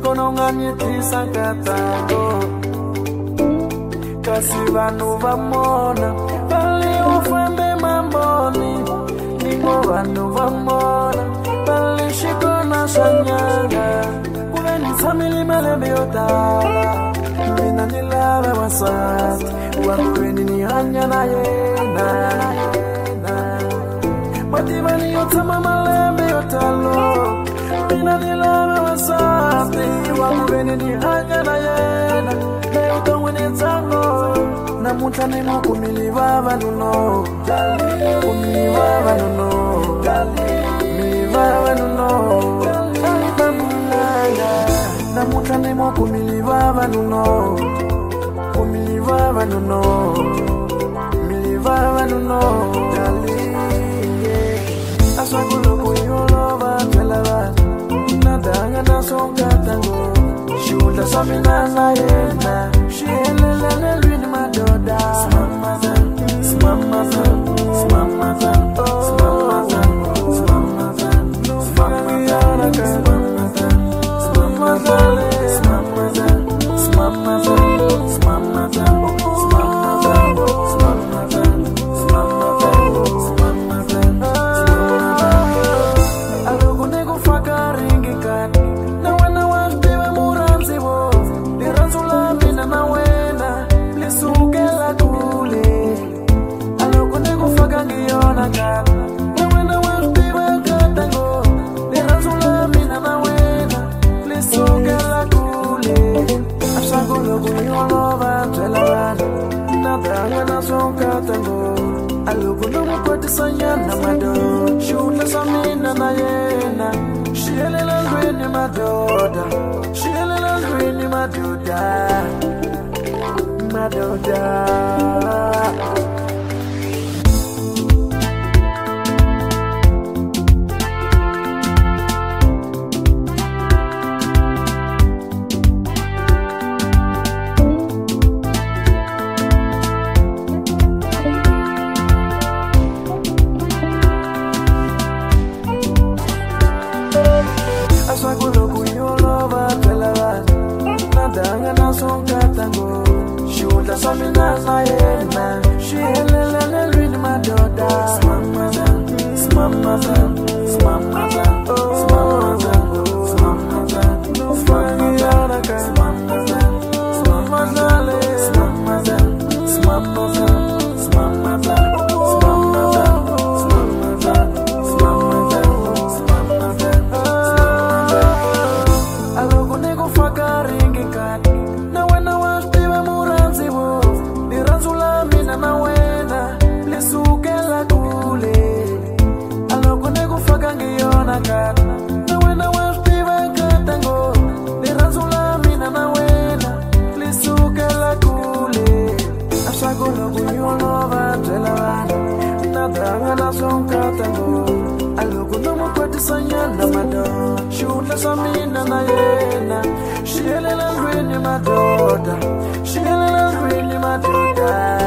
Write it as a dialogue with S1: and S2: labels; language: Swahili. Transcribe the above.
S1: konongani tisangatango kasi vanhu vamona vali ufambe mamboni ningo vanhu vamona vali xikona xa nyanga kuve ni tshamile malembe yo tala mina ni lava wasati wanguveni ni hanya na yena mativani yo tshama malembe yo talo mina ni lava wasati wanguveni ni hanya na yena leutongwini tsango namuntlha ni mo kumiliva vanuno kumiliva vanuno miliva vanuno namuntlha ni mo kumiliva vanuno kumiliva vanuno miliva vanuno aswakuloko yolova phela vanhu nadanga nasongatango xiwundla swa mina na yena xi helelele lwini madoda She